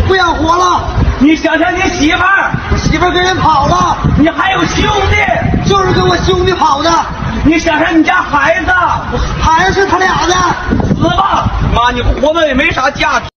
不想活了。 你想想你媳妇儿， 我媳妇儿跟人跑了， 你还有兄弟， 就是跟我兄弟跑的。 你想想你家孩子， 孩子是他俩的。 死吧！妈，你活的也没啥价值。